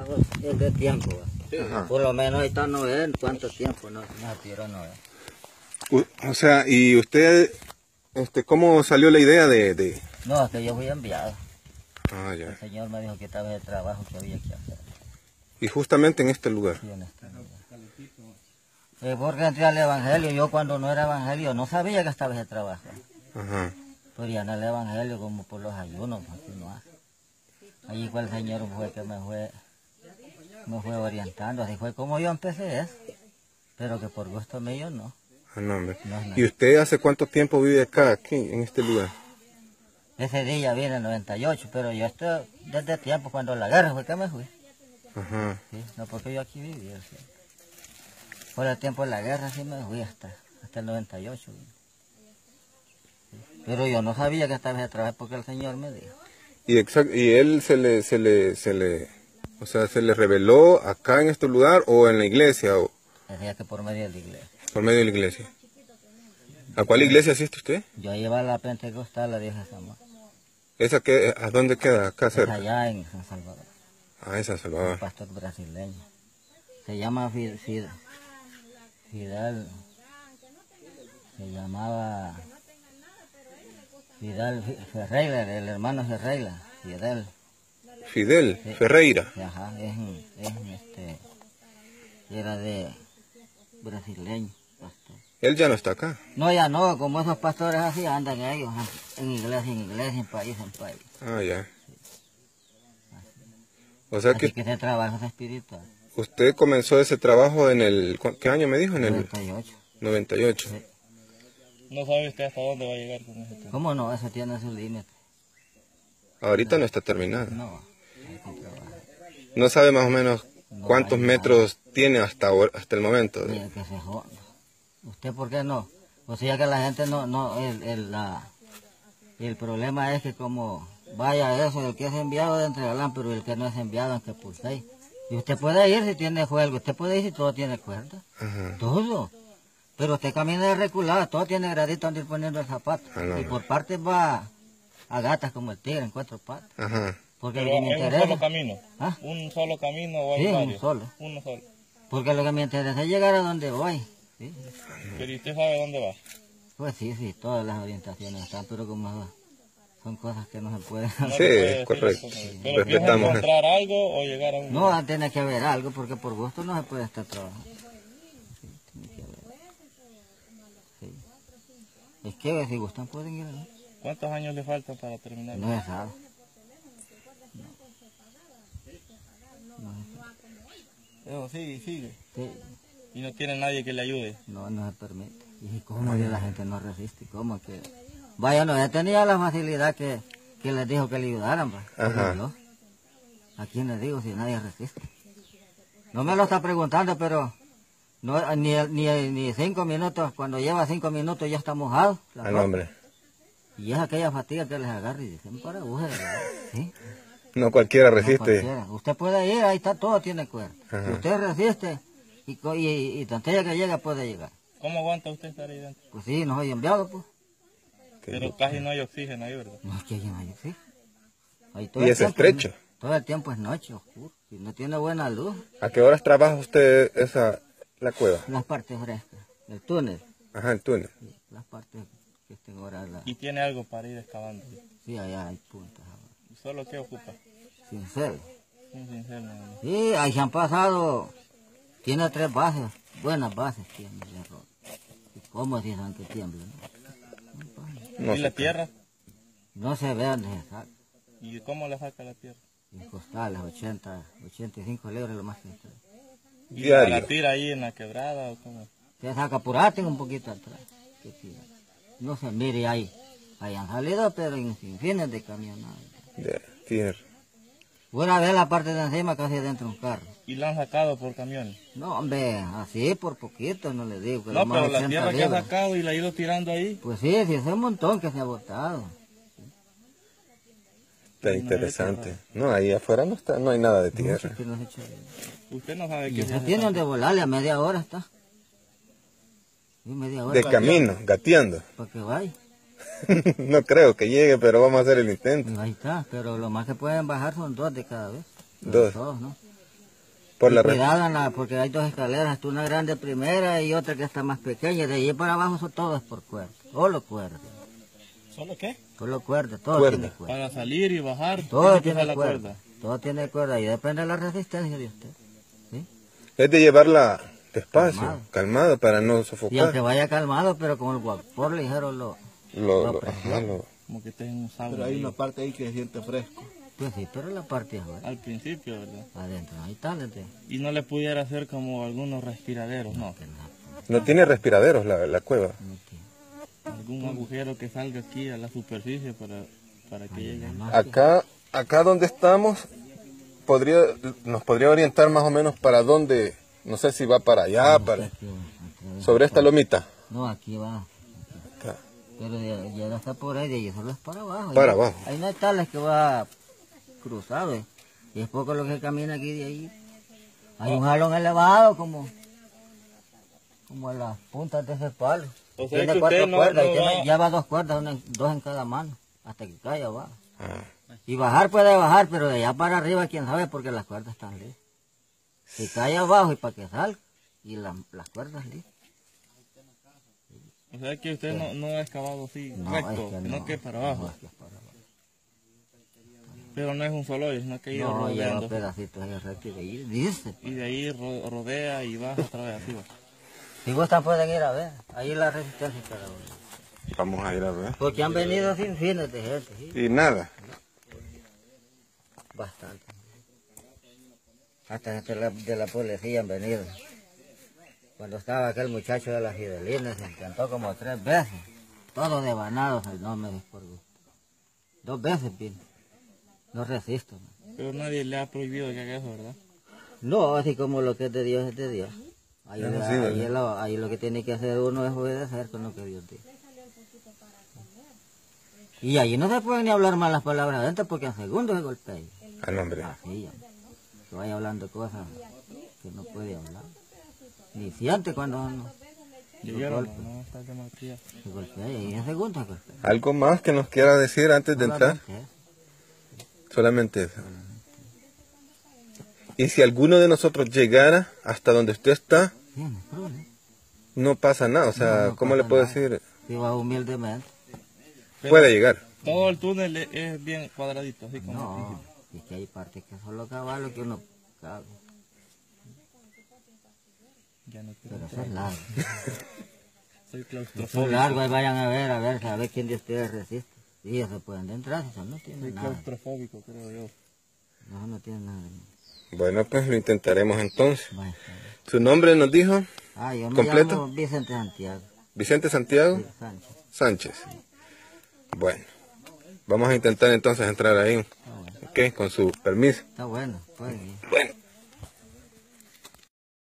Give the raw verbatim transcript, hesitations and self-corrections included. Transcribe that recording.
trabajo es de tiempo. Sí. Por lo menos ahorita no ven cuánto tiempo no, no tiró, no ven. O sea, ¿y usted, este, cómo salió la idea de...? de... No, es que yo fui enviado. Ah, ya. El Señor me dijo que estaba de trabajo que había que hacer. ¿Y justamente en este lugar? Sí, en este lugar. Eh, porque entré al Evangelio, yo cuando no era Evangelio no sabía que estaba ese trabajo. Ajá. Pero ya en el Evangelio como por los ayunos, así no hace. Allí fue el Señor fue que me fue, me fue orientando, así fue como yo empecé eso. Pero que por gusto mío no. Ah, no, hombre. No, no. ¿Y usted hace cuánto tiempo vive acá, aquí, en este lugar? Ese día vine en el noventa y ocho, pero yo estoy desde tiempo, cuando la guerra fue que me fui. Ajá. Sí, no porque yo aquí viví. Sí. Por el tiempo de la guerra sí me fui hasta, hasta el noventa y ocho. Sí. Pero yo no sabía que estaba a trabajar porque el Señor me dijo. Y, exact, y él se le, se le, se le, o sea, se le reveló acá en este lugar o en la iglesia o... Decía que por medio de la iglesia. Por medio de la iglesia. ¿A cuál iglesia asiste usted? Yo iba a la Pentecostal, la vieja Samuel. ¿Esa que, a dónde queda? Acá cerca. Es allá en San Salvador. Ah, en San Salvador. Un pastor brasileño. Se llama Fidel, Fidel, Fidel, se llamaba Fidel Ferreira, el hermano Ferreira, Fidel. Fidel Sí. Ferreira. Ajá, es, es este, era de brasileño, pastor. Él ya no está acá. No, ya no, como esos pastores así andan ellos, en iglesia, en iglesia, en país, en país. Ah, ya. Sí. O sea Así que, que ese trabajo es espiritual. usted comenzó ese trabajo en el... ¿Qué año me dijo? En el noventa y ocho. noventa y ocho. Sí. ¿No sabe usted hasta dónde va a llegar con ese tema? ¿Cómo no? Eso tiene su límite. Ahorita no está terminado. No, hay que trabajar. No sabe más o menos No cuántos hay metros tiene hasta, ahora- hasta el momento. Mira que se joda. ¿Usted por qué no? O sea que la gente no, no, el, el, la, el problema es que como vaya eso, el que es enviado de entregarán, pero el que no es enviado en que pulséis. Y usted puede ir si tiene juego, usted puede ir si todo tiene cuerda. Ajá. Todo. Pero usted camina de reculada, todo tiene gradito donde ir poniendo el zapato. Ah, no, y no. por partes va a gatas como el tigre en cuatro patas. Ajá. Porque Pero lo que me es un interesa, solo camino. ¿Ah? ¿Un solo camino o hay Sí, varios? un solo. Uno solo. Porque lo que me interesa es llegar a donde voy. ¿Sí? Pero ¿y usted sabe dónde va? Pues sí, sí, todas las orientaciones están, pero como son cosas que no se pueden No Sí, se puede decir correcto. eso, ¿no? Pero ¿piensa Respetamos. encontrar algo o llegar a un lugar? No, tiene que haber algo, porque por gusto no se puede estar trabajando. Sí, tiene que haber. Sí. Es que si gustan pueden ir ahí. ¿Cuántos años le faltan para terminar? No se sabe. No. No se sabe. Eso sigue, sigue. Sí. Y no tiene nadie que le ayude. No, no se permite. ¿Y cómo que la gente no resiste? ¿Cómo que...? Vaya, no, ya tenía la facilidad que, que les dijo que le ayudaran, pues. Ajá. Yo, ¿a quién les digo si nadie resiste? No me lo está preguntando, pero no, ni, ni, ni cinco minutos, cuando lleva cinco minutos ya está mojado. la Al ropa. hombre. Y es aquella fatiga que les agarra y dicen, para agujeros, ¿sí? No cualquiera No resiste. cualquiera. Usted puede ir, ahí está, todo tiene cuerda. Ajá. Si usted resiste y, co- y, y, y donde ella que llega puede llegar. ¿Cómo aguanta usted estar ahí dentro? Pues sí, nos hay enviado, pues. Pero casi no hay oxígeno ahí, ¿verdad? No es que hay nadie, sí. Ahí todo Y el es tiempo estrecho. Todo el tiempo es noche, oscuro. Si no tiene buena luz, ¿A qué horas trabaja usted esa, la cueva? las partes frescas, el túnel, Ajá, el túnel. sí, las partes que estén ahora, la, Y tiene algo para ir excavando. sí, allá hay puntas ahora. ¿Y solo qué ocupa? Sincero. Un cincel, nada más. Sí, ahí se han pasado, tiene tres bases, buenas bases tiene el error. ¿Y cómo dicen que tiembla? No, No ¿Y la sé. tierra? no se ve dónde se saca. ¿Y cómo la saca la tierra? En costales, ochenta, ochenta y cinco libras lo más que trae. ¿Y Diario. la tira ahí en la quebrada o cómo? Se saca apurate un poquito atrás. que tira. No se mire ahí. Ahí han salido, pero en sin fines de camionada. De tierra. Una vez la parte de encima casi dentro de un carro. ¿Y la han sacado por camiones? No, hombre, así por poquito, no le digo. Que No, lo más pero la ochenta tierra que ha libras. sacado y la ha ido tirando ahí. Pues sí, sí, es un montón que se ha botado. Está interesante. No, ahí afuera no está, no hay nada de No, tierra. sí que no se echa bien. Usted no sabe Y qué se se hace tiene tanto. donde volarle, a media hora está. Sí, media hora. De camino, gateando. Para que vaya. No creo que llegue, pero vamos a hacer el intento. Y ahí está, pero lo más que pueden bajar son dos de cada vez. Dos. Todos, ¿no? Por Y la re- cuidado en la- porque hay dos escaleras, tú una grande primera y otra que está más pequeña. De allí para abajo son todos por cuerda. Solo cuerda. ¿Solo qué? Solo cuerda, todo Cuerda. tiene cuerda. Para salir y bajar, Todo tiene que usar tiene la cuerda. cuerda. Todo tiene cuerda y depende de la resistencia de usted. ¿Sí? Es de llevarla despacio, Calmado. calmado, para no Y aunque sofocar. vaya calmado, pero con el vapor ligero lo... Lo, lo lo- presiona. ajá, lo- Como que estés en un sauna. Pero hay ahí. una parte ahí que se siente fresco. Pues sí, pero la parte es afuera. Al principio, ¿verdad? Adentro, ahí está, gente. Y no le pudiera hacer como algunos respiraderos, no. Que no, no tiene respiraderos la, la cueva. no tiene. Algún agujero que salga aquí a la superficie para, para que llegue. Además, Acá, acá donde estamos, podría, nos podría orientar más o menos para dónde, no sé si va para allá, para, aquí va, aquí sobre esta lomita. No, aquí va. Acá. Pero ya, ya no está por ahí, de ahí solo es para abajo. Para Ahí- abajo. Ahí no hay tales que va cruzado, ¿eh? Y es poco lo que camina aquí de ahí. Hay un jalón elevado como, como a las puntas de ese palo. O sea Tiene que cuatro usted no- cuerdas no y tiene, va- lleva dos cuerdas, una en- dos en cada mano, hasta que cae abajo. Ah, Y bajar puede bajar, pero de allá para arriba, quién sabe, porque las cuerdas están listas. Si cae abajo y para que salga, y la- las cuerdas listas. O sea que usted no, no ha excavado así No, recto, es que sino no, que para no, abajo. es que es para abajo. Pero no es un solo hoyo, sino que ha ido No, lleva rodeando. pedacitos de recto y de ahí, dice. Y de ahí ro- rodea y baja otra vez así. va. Si gustan pueden ir a ver, ahí la resistencia cada uno. vamos a ir a ver. Porque han venido sin fines de gente, ¿sí? Y nada. Bastante. Hasta gente de la, de la policía han venido. Cuando estaba aquel muchacho de las Fidelinas, se intentó como tres veces. Todos devanados, no me des por gusto. Dos veces vino. No resisto. ¿no? Pero nadie le ha prohibido que haga eso, ¿verdad? No, así como lo que es de Dios es de Dios. Ahí, Eso ahí sí, ¿verdad? es lo, ahí lo que tiene que hacer uno es obedecer con lo que Dios dice. Y allí no se pueden ni hablar malas palabras adentro porque en segundos se golpea. Al hombre. Así ya. Que vaya hablando cosas que no puede hablar. Ni siente cuando uno Llegaron, golpe. no, está de martillo. se golpea y en segundos se golpea. ¿Algo más que nos quiera decir antes de entrar? Solamente eso. Solamente eso. Y si alguno de nosotros llegara hasta donde usted está, Sí, no hay problema. no pasa nada. O sea, No, no ¿cómo le pasa puedo nada. decir? Si va humildemente. Puede llegar. Todo el túnel es- es bien cuadradito, así como al No, principio. es que hay partes que solo caballo que uno cabe. Ya no quiero Pero eso entrar. es largo. Soy Eso es claustrofóbico. largo, ahí vayan a ver, a ver, a ver quién de ustedes resiste. Y ellos se pueden entrar, eso no tiene Soy nada. claustrofóbico, creo yo. No, no tiene nada. Bueno, pues lo intentaremos entonces. Vaya. ¿Su nombre nos dijo? Ah, yo me ¿Completo? llamo Vicente Santiago Vicente Santiago sí, Sánchez. Sánchez. Bueno, vamos a intentar entonces entrar ahí. Está bueno. Ok, con su permiso. Está bueno, pueden ir. Bueno.